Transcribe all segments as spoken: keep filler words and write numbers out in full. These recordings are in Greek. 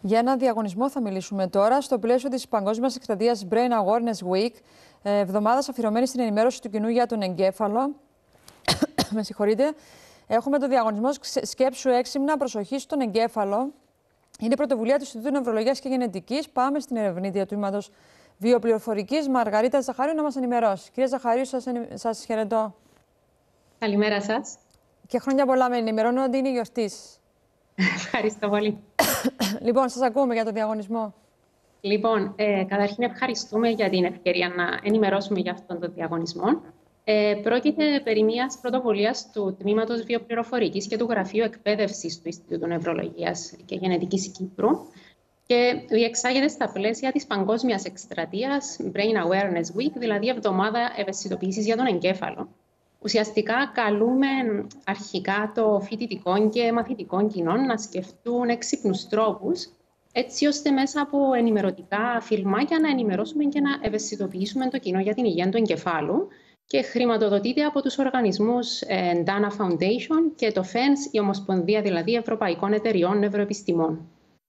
Για ένα διαγωνισμό θα μιλήσουμε τώρα στο πλαίσιο της Παγκόσμιας Εκστρατείας Brain Awareness Week, εβδομάδας αφιερωμένη στην ενημέρωση του κοινού για τον εγκέφαλο. Με συγχωρείτε. Έχουμε το διαγωνισμό Σκέψου έξυπνα, προσοχή στον εγκέφαλο. Είναι η πρωτοβουλία του Ινστιτούτου Νευρολογίας και Γενετικής. Πάμε στην ερευνήτρια του τμήματος Βιοπληροφορικής, Μαργαρίτα Ζαχαρίου, να μας ενημερώσει. Κυρία Ζαχαρίου, σας, ενη... σας χαιρετώ. Καλημέρα σας. Και χρόνια πολλά, με ενημερώνω ότι είναι η γιορτή σας. Ευχαριστώ πολύ. Λοιπόν, σας ακούμε για το διαγωνισμό. Λοιπόν, ε, καταρχήν ευχαριστούμε για την ευκαιρία να ενημερώσουμε για αυτόν τον διαγωνισμό. Ε, πρόκειται περί μιας πρωτοβουλίας του Τμήματος Βιοπληροφορικής και του Γραφείου Εκπαίδευσης του Ινστιτούτου Νευρολογίας και Γενετικής Κύπρου και διεξάγεται στα πλαίσια της Παγκόσμιας Εκστρατείας Brain Awareness Week, δηλαδή εβδομάδα ευαισθητοποίησης για τον εγκέφαλο. Ουσιαστικά καλούμε αρχικά το φοιτητικό και μαθητικό κοινό να σκεφτούν έξυπνους τρόπους, έτσι ώστε μέσα από ενημερωτικά φιλμάκια να ενημερώσουμε και να ευαισθητοποιήσουμε το κοινό για την υγεία του εγκεφάλου, και χρηματοδοτείται από τους οργανισμούς ε, Dana Foundation και το φενς, η Ομοσπονδία δηλαδή Ευρωπαϊκών Εταιριών Νευροεπιστημών.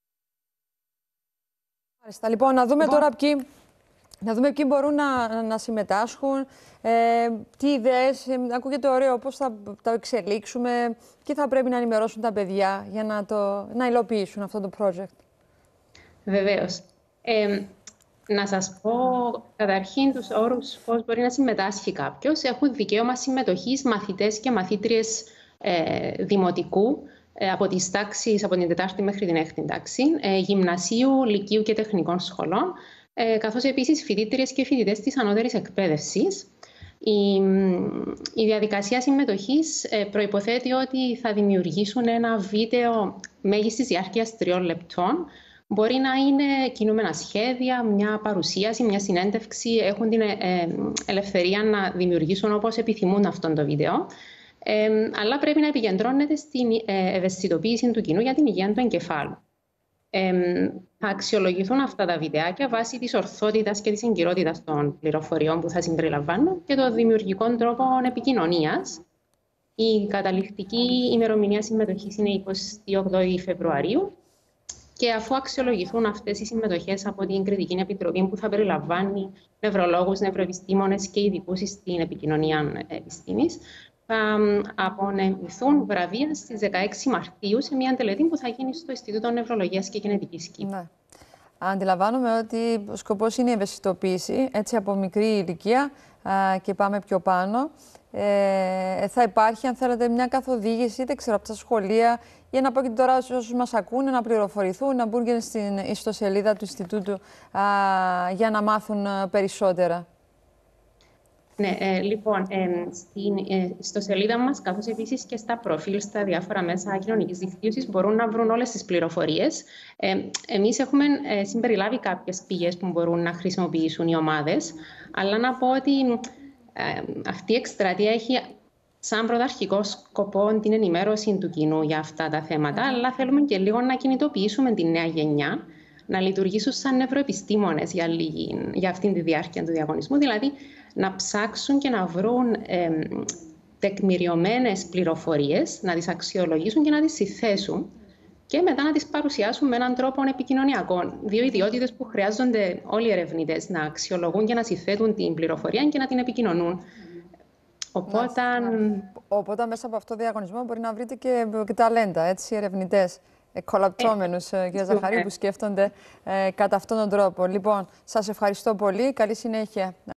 Μάλιστα. Λοιπόν, να δούμε λοιπόν... τώρα ποιοι, να δούμε ποιοι μπορούν να, να συμμετάσχουν, ε, τι ιδέες, ε, ακούγεται ωραίο, πώς θα τα εξελίξουμε, τι θα πρέπει να ενημερώσουν τα παιδιά για να, το, να υλοποιήσουν αυτό το project. Βεβαίως. Ε, Να σας πω καταρχήν τους όρους πώς μπορεί να συμμετάσχει κάποιος. Έχουν δικαίωμα συμμετοχής μαθητές και μαθήτριες ε, δημοτικού ε, από τις τάξεις από την τετάρτη μέχρι την έκτη τάξη, ε, γυμνασίου, λυκείου και τεχνικών σχολών, ε, καθώς επίσης φοιτήτριες και φοιτητές της ανώτερης εκπαίδευσης. Η, η διαδικασία συμμετοχής ε, προϋποθέτει ότι θα δημιουργήσουν ένα βίντεο μέγιστης διάρκειας τριών λεπτών. Μπορεί να είναι κινούμενα σχέδια, μια παρουσίαση, μια συνέντευξη. Έχουν την ελευθερία να δημιουργήσουν όπως επιθυμούν αυτό το βίντεο. Ε, αλλά πρέπει να επικεντρώνεται στην ευαισθητοποίηση του κοινού για την υγεία του εγκεφάλου. Ε, θα αξιολογηθούν αυτά τα βιντεάκια βάσει της ορθότητας και της εγκυρότητας των πληροφοριών που θα συμπεριλαμβάνουν και των δημιουργικών τρόπων επικοινωνίας. Η καταληκτική ημερομηνία συμμετοχής είναι εικοστή όγδοη Φεβρουαρίου. Και αφού αξιολογηθούν αυτές οι συμμετοχές από την Κριτική Επιτροπή, που θα περιλαμβάνει νευρολόγους, νευροεπιστήμονες και ειδικούς στην επικοινωνία επιστήμης, θα απονεμηθούν βραβεία στις δεκαέξι Μαρτίου σε μια τελετή που θα γίνει στο Ινστιτούτο Νευρολογίας και Γενετικής Κύπρου. Ναι. Αντιλαμβάνομαι ότι ο σκοπός είναι η ευαισθητοποίηση, έτσι από μικρή ηλικία α, και πάμε πιο πάνω. Ε, θα υπάρχει, αν θέλετε, μια καθοδήγηση, δεν ξέρω, από τα σχολεία, για να πω και τώρα σε όσους μας ακούνε να πληροφορηθούν, να μπουν και στην ιστοσελίδα του Ινστιτούτου α, για να μάθουν περισσότερα. Ναι, ε, λοιπόν, ε, στην ε, ιστοσελίδα μας, καθώς επίσης και στα προφίλ στα διάφορα μέσα κοινωνικής δικτύωσης, μπορούν να βρουν όλες τις πληροφορίες. Ε, εμείς έχουμε ε, συμπεριλάβει κάποιες πηγές που μπορούν να χρησιμοποιήσουν οι ομάδες, αλλά να πω ότι ε, αυτή η εκστρατεία έχει σαν πρωταρχικό σκοπό την ενημέρωση του κοινού για αυτά τα θέματα, αλλά θέλουμε και λίγο να κινητοποιήσουμε τη νέα γενιά, να λειτουργήσουν σαν νευροεπιστήμονες για, λίγη, για αυτήν τη διάρκεια του διαγωνισμού, δηλαδή να ψάξουν και να βρουν ε, τεκμηριωμένες πληροφορίες, να τις αξιολογήσουν και να τις συθέσουν και μετά να τις παρουσιάσουν με έναν τρόπο επικοινωνιακό. Δύο ιδιότητες που χρειάζονται όλοι οι ερευνητές, να αξιολογούν και να συθέτουν την πληροφορία και να την επικοινωνούν. Οπότε... Οπότε μέσα από αυτό το διαγωνισμό μπορεί να βρείτε και, και ταλέντα, έτσι, ερευνητές, κολαπτώμενους, ε, κυρία Ζαχαρίου, που σκέφτονται ε, κατά αυτόν τον τρόπο. Λοιπόν, σας ευχαριστώ πολύ. Καλή συνέχεια.